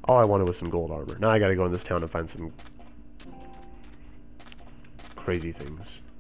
All I wanted was some gold armor. Now I gotta go in this town and find some crazy things.